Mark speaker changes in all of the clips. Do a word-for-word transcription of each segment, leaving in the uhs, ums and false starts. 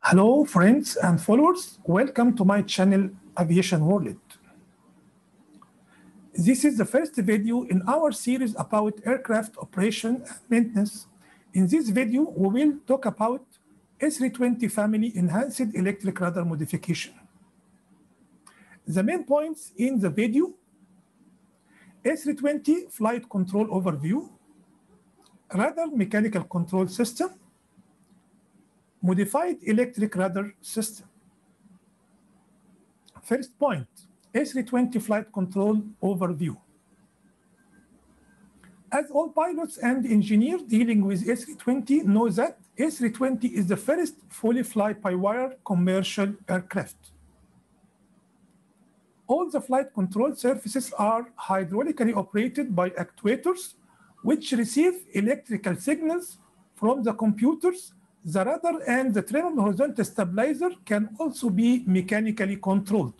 Speaker 1: Hello, friends and followers. Welcome to my channel, Aviation World. This is the first video in our series about aircraft operation and maintenance. In this video, we will talk about A three twenty family enhanced electric rudder modification. The main points in the video: A three twenty flight control overview, rudder mechanical control system, modified electric rudder system. First point, A three twenty flight control overview. As all pilots and engineers dealing with A three twenty know that A three twenty is the first fully fly-by-wire commercial aircraft. All the flight control surfaces are hydraulically operated by actuators, which receive electrical signals from the computers. The rudder and the trim horizontal stabilizer can also be mechanically controlled.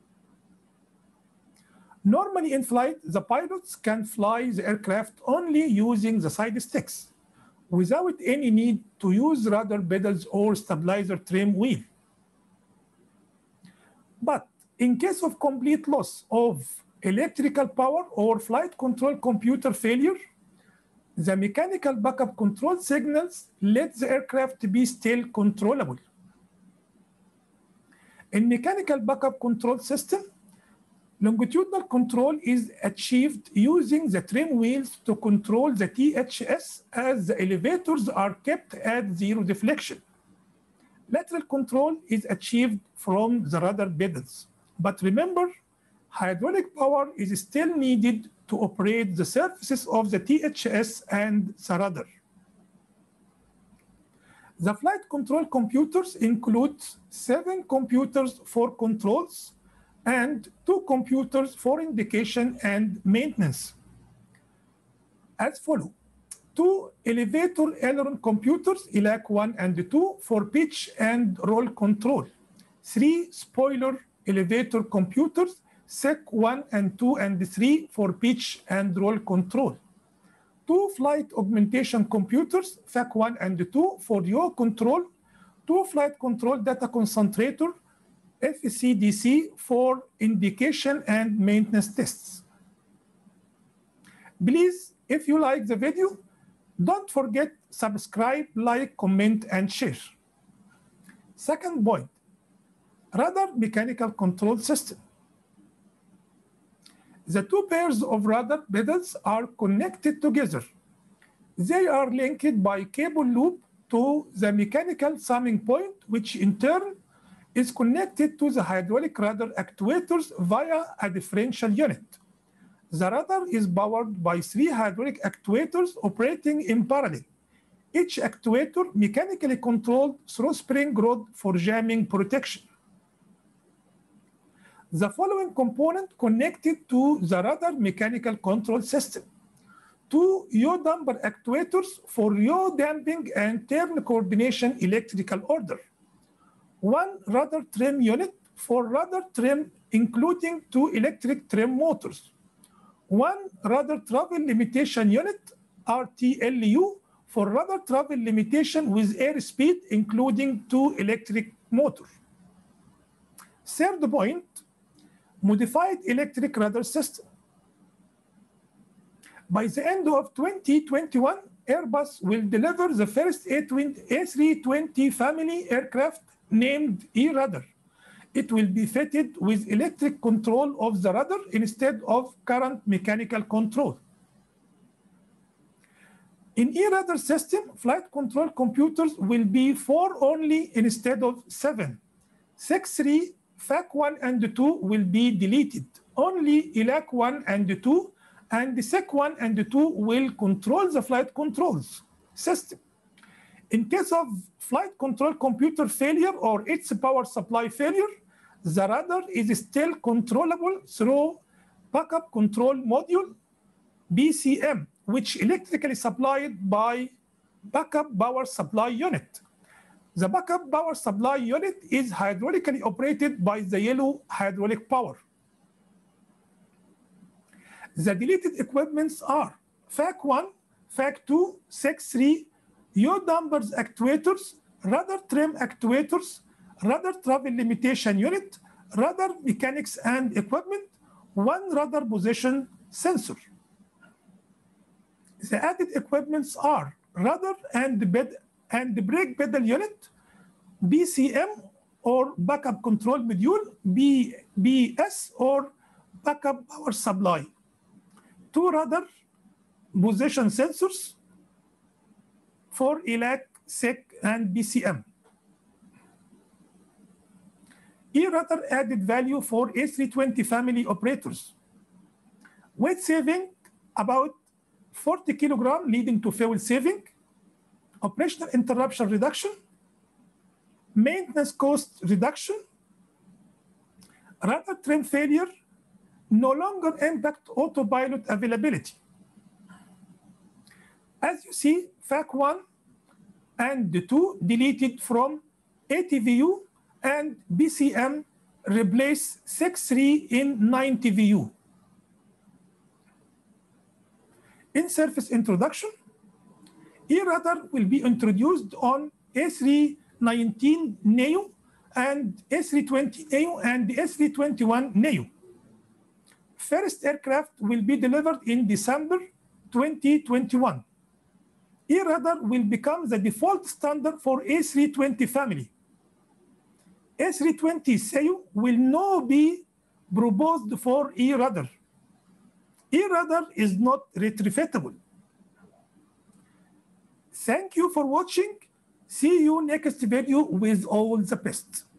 Speaker 1: Normally in flight, the pilots can fly the aircraft only using the side sticks, without any need to use rudder pedals or stabilizer trim wheel. But in case of complete loss of electrical power or flight control computer failure, the mechanical backup control signals let the aircraft be still controllable. In mechanical backup control system, longitudinal control is achieved using the trim wheels to control the T H S as the elevators are kept at zero deflection. Lateral control is achieved from the rudder pedals. But remember, hydraulic power is still needed to operate the surfaces of the T H S and the rudder. The flight control computers include seven computers for controls and two computers for indication and maintenance. As follow: two elevator aileron computers, E L A C one and two, for pitch and roll control. Three spoiler elevator computers, S E C one and two and three, for pitch and roll control. Two flight augmentation computers, F A C one and two, for yaw control. Two flight control data concentrator, F C D C, for indication and maintenance tests. Please, if you like the video, don't forget subscribe, like, comment, and share. Second point, rudder mechanical control system. The two pairs of rudder pedals are connected together. They are linked by cable loop to the mechanical summing point, which in turn is connected to the hydraulic rudder actuators via a differential unit. The rudder is powered by three hydraulic actuators operating in parallel, each actuator mechanically controlled through spring rod for jamming protection. The following component connected to the rudder mechanical control system: two yaw damper actuators for yaw damping and turn coordination electrical order, one rudder trim unit for rudder trim including two electric trim motors, one rudder travel limitation unit, R T L U, for rudder travel limitation with airspeed including two electric motors. Third point, modified electric rudder system. By the end of twenty twenty-one, Airbus will deliver the first A three twenty family aircraft named E-Rudder. It will be fitted with electric control of the rudder instead of current mechanical control. In E-Rudder system, flight control computers will be four only instead of seven. S E C three, F A C one and two will be deleted. Only E L A C one and two and the S E C one and two will control the flight controls system. In case of flight control computer failure or its power supply failure, the rudder is still controllable through backup control module, B C M, which electrically supplied by backup power supply unit. The backup power supply unit is hydraulically operated by the yellow hydraulic power. The deleted equipments are F A C one, F A C two, S E C three, yaw dampers actuators, rudder trim actuators, rudder travel limitation unit, rudder mechanics and equipment, one rudder position sensor. The added equipments are rudder and bed and the brake pedal unit, B C M or backup control module, B B S or backup power supply, two rudder position sensors for E L A C, S E C, and B C M. E-rudder added value for A three twenty family operators. Weight saving about forty kilograms, leading to fuel saving, operational interruption reduction, maintenance cost reduction, rudder trim failure no longer impact autopilot availability. As you see, F A C one and the two deleted from A T V U, and B C M replace six three in nine T V U. In service introduction, E-rudder will be introduced on A three nineteen neo and A three twenty neo and the A three twenty-one neo. First aircraft will be delivered in December twenty twenty-one. E-rudder will become the default standard for A three twenty family. A three twenty C E U will now be proposed for E-rudder. E-rudder is not retrofittable. Thank you for watching. See you next video with all the best.